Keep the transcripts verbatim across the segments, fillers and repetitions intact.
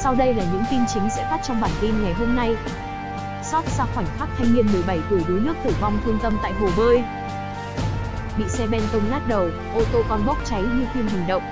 Sau đây là những tin chính sẽ phát trong bản tin ngày hôm nay. Xót xa khoảnh khắc thanh niên mười bảy tuổi đuối nước tử vong thương tâm tại hồ bơi. Bị xe ben tông nát đầu, ô tô con bốc cháy như phim hành động.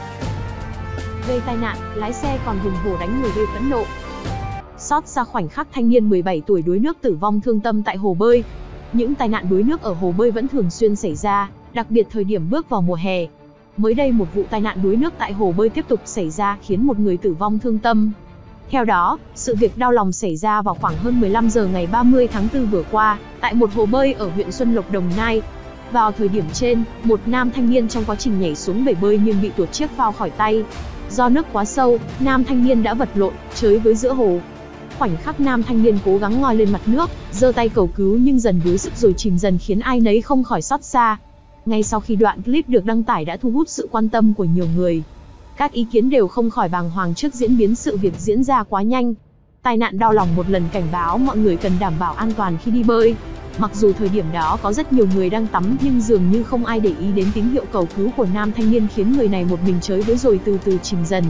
Gây tai nạn, lái xe còn hùng hổ đánh người gây phẫn nộ. Xót xa khoảnh khắc thanh niên mười bảy tuổi đuối nước tử vong thương tâm tại hồ bơi. Những tai nạn đuối nước ở hồ bơi vẫn thường xuyên xảy ra, đặc biệt thời điểm bước vào mùa hè. Mới đây một vụ tai nạn đuối nước tại hồ bơi tiếp tục xảy ra khiến một người tử vong thương tâm. Theo đó, sự việc đau lòng xảy ra vào khoảng hơn mười lăm giờ ngày ba mươi tháng tư vừa qua, tại một hồ bơi ở huyện Xuân Lộc, Đồng Nai. Vào thời điểm trên, một nam thanh niên trong quá trình nhảy xuống bể bơi nhưng bị tuột chiếc phao khỏi tay. Do nước quá sâu, nam thanh niên đã vật lộn, chới với giữa hồ. Khoảnh khắc nam thanh niên cố gắng ngoi lên mặt nước, giơ tay cầu cứu nhưng dần đuối sức rồi chìm dần khiến ai nấy không khỏi xót xa. Ngay sau khi đoạn clip được đăng tải đã thu hút sự quan tâm của nhiều người. Các ý kiến đều không khỏi bàng hoàng trước diễn biến sự việc diễn ra quá nhanh. Tai nạn đau lòng một lần cảnh báo mọi người cần đảm bảo an toàn khi đi bơi. Mặc dù thời điểm đó có rất nhiều người đang tắm nhưng dường như không ai để ý đến tín hiệu cầu cứu của nam thanh niên khiến người này một mình chới với rồi từ từ chìm dần.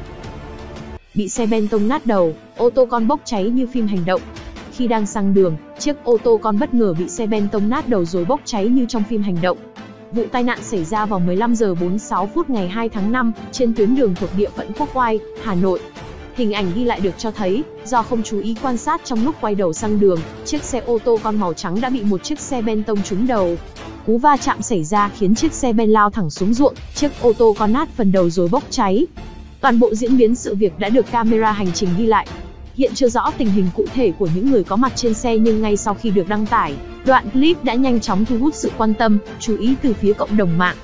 Bị xe ben tông nát đầu, ô tô con bốc cháy như phim hành động. Khi đang sang đường, chiếc ô tô con bất ngờ bị xe ben tông nát đầu rồi bốc cháy như trong phim hành động. Vụ tai nạn xảy ra vào mười lăm giờ bốn mươi sáu phút ngày hai tháng năm, trên tuyến đường thuộc địa phận Quốc Oai, Hà Nội. Hình ảnh ghi lại được cho thấy, do không chú ý quan sát trong lúc quay đầu sang đường, chiếc xe ô tô con màu trắng đã bị một chiếc xe ben tông trúng đầu. Cú va chạm xảy ra khiến chiếc xe ben lao thẳng xuống ruộng, chiếc ô tô con nát phần đầu rồi bốc cháy. Toàn bộ diễn biến sự việc đã được camera hành trình ghi lại. Hiện chưa rõ tình hình cụ thể của những người có mặt trên xe nhưng ngay sau khi được đăng tải, đoạn clip đã nhanh chóng thu hút sự quan tâm, chú ý từ phía cộng đồng mạng.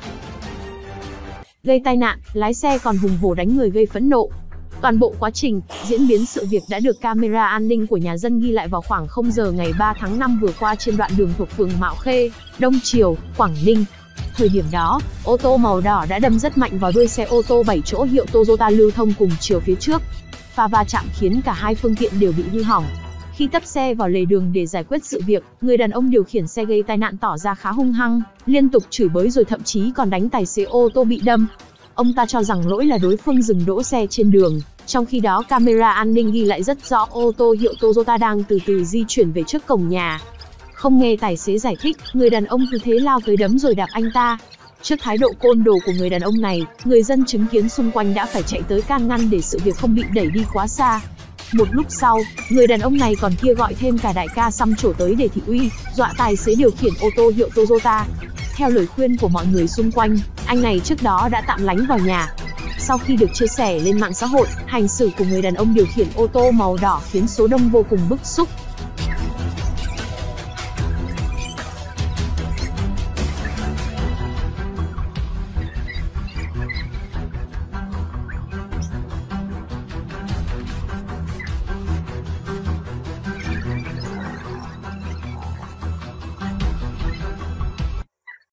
Gây tai nạn, lái xe còn hùng hổ đánh người gây phẫn nộ. Toàn bộ quá trình, diễn biến sự việc đã được camera an ninh của nhà dân ghi lại vào khoảng không giờ ngày ba tháng năm vừa qua trên đoạn đường thuộc phường Mạo Khê, Đông Triều, Quảng Ninh. Thời điểm đó, ô tô màu đỏ đã đâm rất mạnh vào đuôi xe ô tô bảy chỗ hiệu Toyota lưu thông cùng chiều phía trước. Pha va chạm khiến cả hai phương tiện đều bị hư hỏng. Khi tấp xe vào lề đường để giải quyết sự việc, người đàn ông điều khiển xe gây tai nạn tỏ ra khá hung hăng, liên tục chửi bới rồi thậm chí còn đánh tài xế ô tô bị đâm. Ông ta cho rằng lỗi là đối phương dừng đỗ xe trên đường, trong khi đó camera an ninh ghi lại rất rõ ô tô hiệu Toyota đang từ từ di chuyển về trước cổng nhà. Không nghe tài xế giải thích, người đàn ông cứ thế lao tới đấm rồi đạp anh ta. Trước thái độ côn đồ của người đàn ông này, người dân chứng kiến xung quanh đã phải chạy tới can ngăn để sự việc không bị đẩy đi quá xa. Một lúc sau, người đàn ông này còn kia gọi thêm cả đại ca xăm trổ tới để thị uy, dọa tài xế điều khiển ô tô hiệu Toyota. Theo lời khuyên của mọi người xung quanh, anh này trước đó đã tạm lánh vào nhà. Sau khi được chia sẻ lên mạng xã hội, hành xử của người đàn ông điều khiển ô tô màu đỏ khiến số đông vô cùng bức xúc.